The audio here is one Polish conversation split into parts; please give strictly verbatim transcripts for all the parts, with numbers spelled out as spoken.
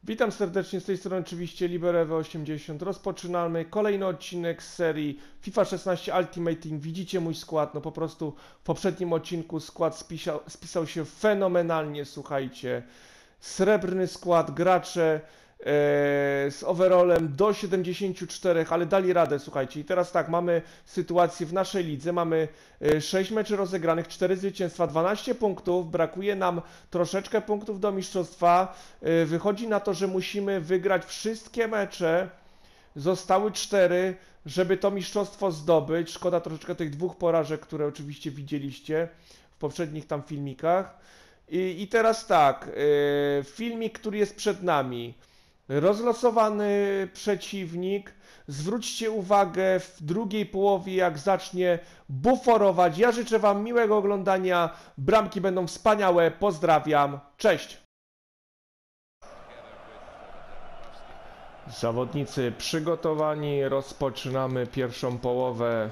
Witam serdecznie, z tej strony oczywiście Liberewe osiemdziesiąt. Rozpoczynamy kolejny odcinek z serii FIFA szesnaście Ultimate Team. Widzicie mój skład, no po prostu w poprzednim odcinku skład spisał, spisał się fenomenalnie, słuchajcie. Srebrny skład, gracze e, z overallem do siedemdziesięciu czterech, ale dali radę, słuchajcie. I teraz tak, mamy sytuację w naszej lidze, mamy e, sześć meczy rozegranych, cztery zwycięstwa, dwanaście punktów, brakuje nam troszeczkę punktów do mistrzostwa. E, wychodzi na to, że musimy wygrać wszystkie mecze, zostały cztery, żeby to mistrzostwo zdobyć. Szkoda troszeczkę tych dwóch porażek, które oczywiście widzieliście w poprzednich tam filmikach. I, i teraz tak, yy, filmik, który jest przed nami, rozlosowany przeciwnik, zwróćcie uwagę w drugiej połowie, jak zacznie buforować. Ja życzę wam miłego oglądania, bramki będą wspaniałe, pozdrawiam, cześć! Zawodnicy przygotowani, rozpoczynamy pierwszą połowę.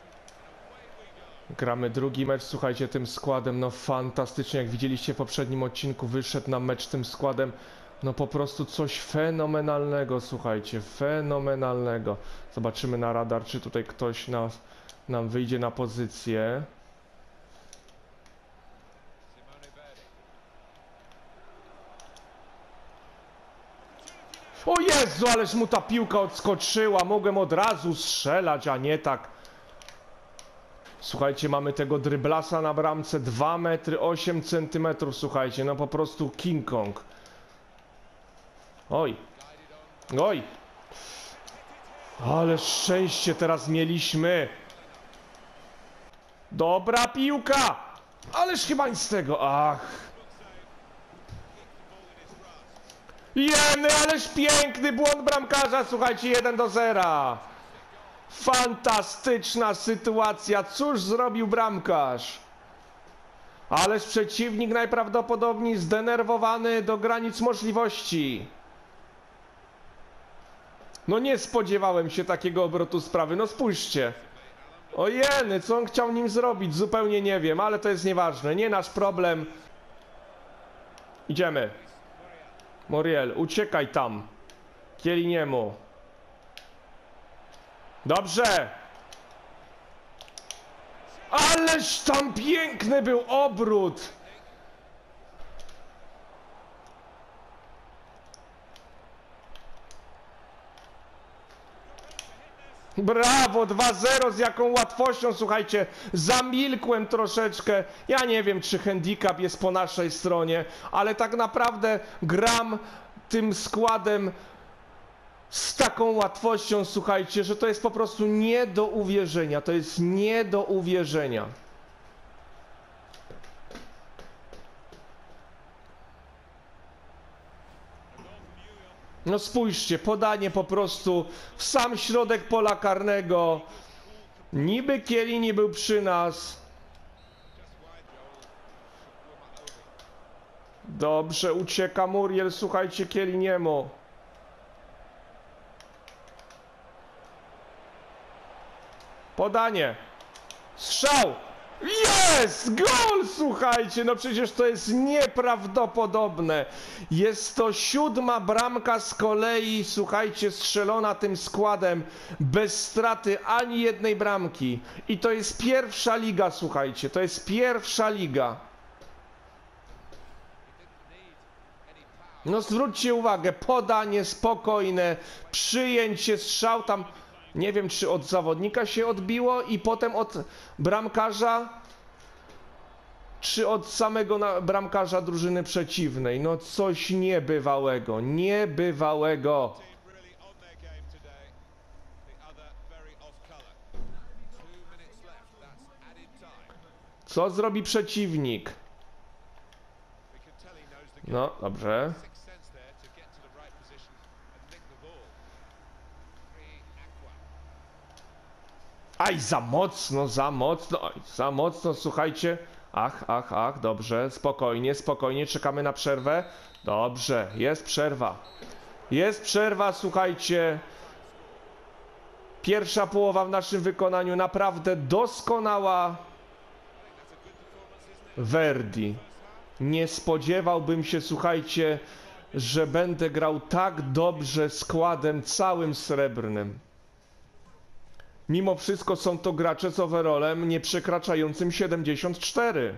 Gramy drugi mecz, słuchajcie, tym składem, no fantastycznie, jak widzieliście w poprzednim odcinku, wyszedł nam mecz tym składem, no po prostu coś fenomenalnego, słuchajcie, fenomenalnego. Zobaczymy na radar, czy tutaj ktoś nas, nam wyjdzie na pozycję. O Jezu, ależ mu ta piłka odskoczyła, mogłem od razu strzelać, a nie tak. Słuchajcie, mamy tego dryblasa na bramce, dwa metry osiem centymetrów, słuchajcie, no po prostu King Kong. Oj, oj, ale szczęście teraz mieliśmy. Dobra piłka, ależ chyba nic z tego, ach. Jeny, ależ piękny błąd bramkarza, słuchajcie, jeden do zera. Fantastyczna sytuacja, cóż zrobił bramkarz? Ależ przeciwnik najprawdopodobniej zdenerwowany do granic możliwości. No nie spodziewałem się takiego obrotu sprawy, no spójrzcie. Ojeny, co on chciał nim zrobić, zupełnie nie wiem, ale to jest nieważne, nie nasz problem. Idziemy. Muriel, uciekaj tam. Kieliniemu. Dobrze! Ależ tam piękny był obrót! Brawo, dwa zero, z jaką łatwością, słuchajcie, zamilkłem troszeczkę. Ja nie wiem, czy handicap jest po naszej stronie, ale tak naprawdę gram tym składem z taką łatwością, słuchajcie, że to jest po prostu nie do uwierzenia. To jest nie do uwierzenia. No spójrzcie, podanie po prostu w sam środek pola karnego. Niby Chiellini był przy nas. Dobrze, ucieka Muriel, słuchajcie, Chielliniemu. Podanie. Strzał. Jest! Gol! Słuchajcie, no przecież to jest nieprawdopodobne. Jest to siódma bramka z kolei, słuchajcie, strzelona tym składem bez straty ani jednej bramki. I to jest pierwsza liga, słuchajcie, to jest pierwsza liga. No zwróćcie uwagę, podanie spokojne, przyjęcie, strzał tam... Nie wiem, czy od zawodnika się odbiło i potem od bramkarza, czy od samego bramkarza drużyny przeciwnej. No coś niebywałego, niebywałego. Co zrobi przeciwnik? No, dobrze. Aj, za mocno, za mocno, oj, za mocno, słuchajcie. Ach, ach, ach, dobrze, spokojnie, spokojnie, czekamy na przerwę. Dobrze, jest przerwa. Jest przerwa, słuchajcie. Pierwsza połowa w naszym wykonaniu naprawdę doskonała. Verdi. Nie spodziewałbym się, słuchajcie, że będę grał tak dobrze składem całym srebrnym. Mimo wszystko są to gracze z overallem nie przekraczającym siedemdziesiąt cztery.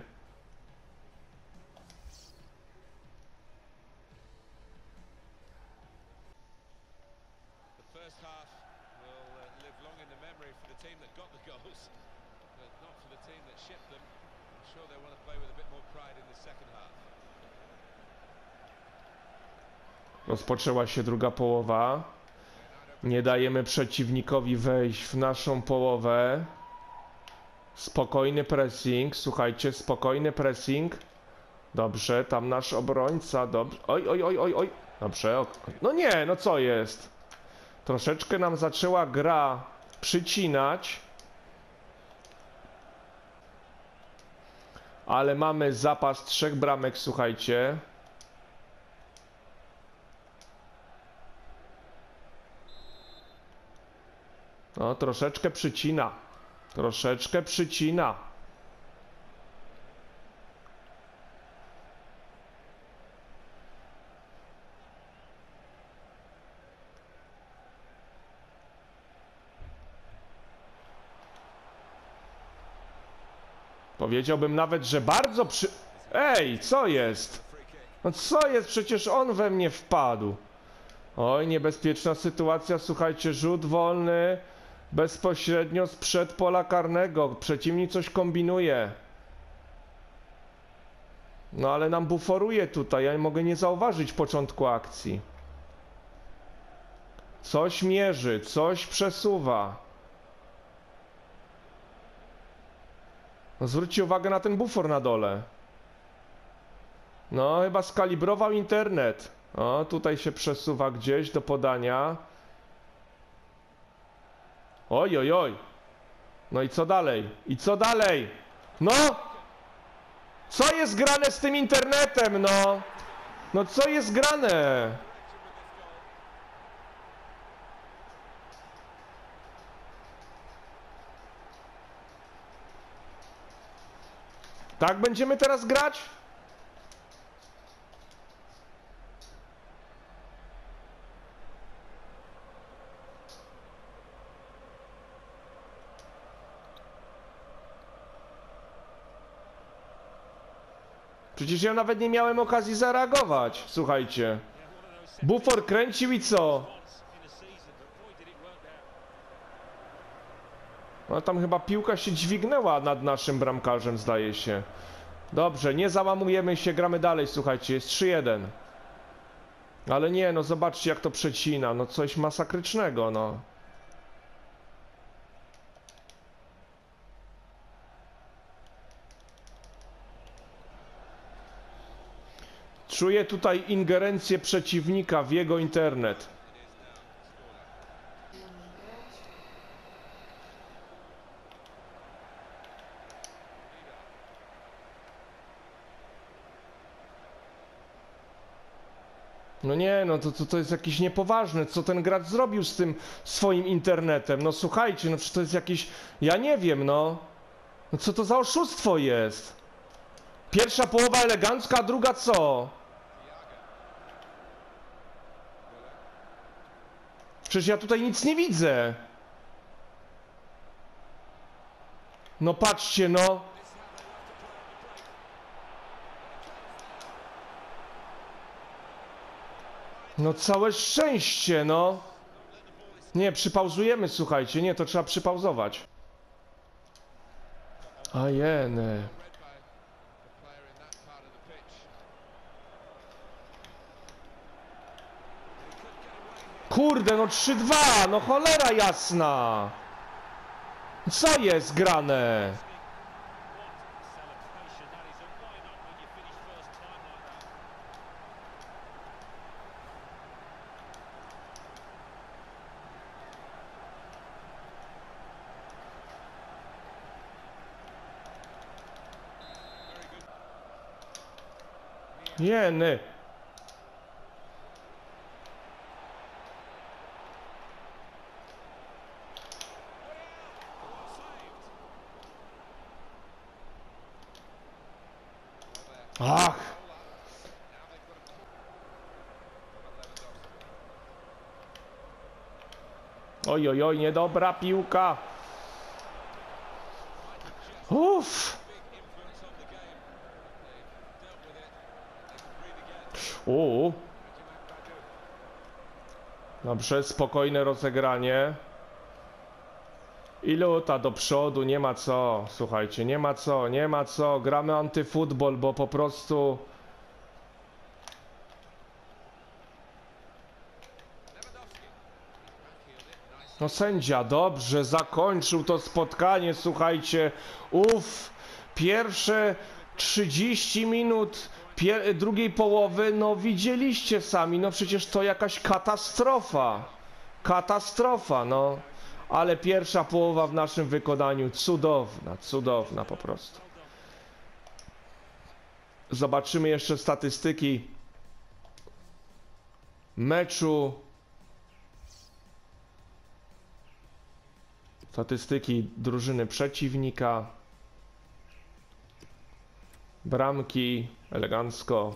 Rozpoczęła się druga połowa. Nie dajemy przeciwnikowi wejść w naszą połowę. Spokojny pressing, słuchajcie, spokojny pressing. Dobrze, tam nasz obrońca, dobrze. Oj, oj, oj, oj, oj. Dobrze, no nie, no co jest? Troszeczkę nam zaczęła gra przycinać. Ale mamy zapas trzech bramek, słuchajcie. No, troszeczkę przycina. Troszeczkę przycina. Powiedziałbym nawet, że bardzo przy... Ej, co jest? No co jest? Przecież on we mnie wpadł. Oj, niebezpieczna sytuacja, słuchajcie, rzut wolny. Bezpośrednio sprzed pola karnego. Przeciwnik coś kombinuje. No ale nam buforuje tutaj. Ja mogę nie zauważyć początku akcji. Coś mierzy, coś przesuwa. No, zwróćcie uwagę na ten bufor na dole. No, chyba skalibrował internet. O, tutaj się przesuwa gdzieś do podania. Oj, oj, oj. No i co dalej? I co dalej? No! Co jest grane z tym internetem, no? No co jest grane? Tak będziemy teraz grać? Przecież ja nawet nie miałem okazji zareagować. Słuchajcie. Bufor kręcił i co? No tam chyba piłka się dźwignęła nad naszym bramkarzem, zdaje się. Dobrze, nie załamujemy się, gramy dalej, słuchajcie, jest trzy jeden. Ale nie, no zobaczcie jak to przecina, no coś masakrycznego, no. Czuję tutaj ingerencję przeciwnika w jego internet. No nie, no to, to, to jest jakieś niepoważne, co ten gracz zrobił z tym swoim internetem. No słuchajcie, no przecież to jest jakieś... Ja nie wiem, no. No co to za oszustwo jest? Pierwsza połowa elegancka, a druga co? Przecież ja tutaj nic nie widzę. No patrzcie, no. No całe szczęście, no. Nie, przypauzujemy, słuchajcie. Nie, to trzeba przypauzować. A jeny. Kurde, no trzy dwa, no cholera jasna. Co jest grane? Jeny. Ach. Oj, oj, oj, niedobra piłka. Uff. Uuu. Dobrze, spokojne rozegranie. I luta do przodu, nie ma co, słuchajcie, nie ma co, nie ma co, gramy antyfutbol, bo po prostu... No sędzia, dobrze, zakończył to spotkanie, słuchajcie, uff, pierwsze trzydzieści minut pier drugiej połowy, no widzieliście sami, no przecież to jakaś katastrofa, katastrofa, no. Ale pierwsza połowa w naszym wykonaniu cudowna, cudowna po prostu. Zobaczymy jeszcze statystyki meczu. Statystyki drużyny przeciwnika. Bramki, elegancko.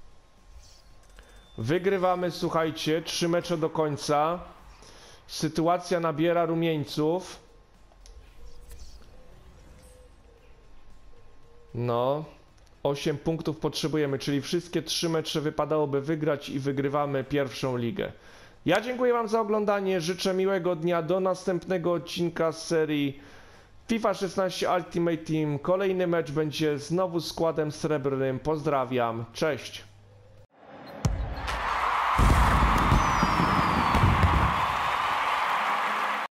Wygrywamy, słuchajcie, trzy mecze do końca. Sytuacja nabiera rumieńców. No, osiem punktów potrzebujemy, czyli wszystkie trzy mecze wypadałoby wygrać i wygrywamy pierwszą ligę. Ja dziękuję wam za oglądanie, życzę miłego dnia, do następnego odcinka z serii FIFA szesnaście Ultimate Team. Kolejny mecz będzie znowu składem srebrnym. Pozdrawiam, cześć!